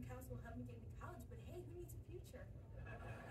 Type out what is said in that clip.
house will help me get into college, but hey, who needs a future?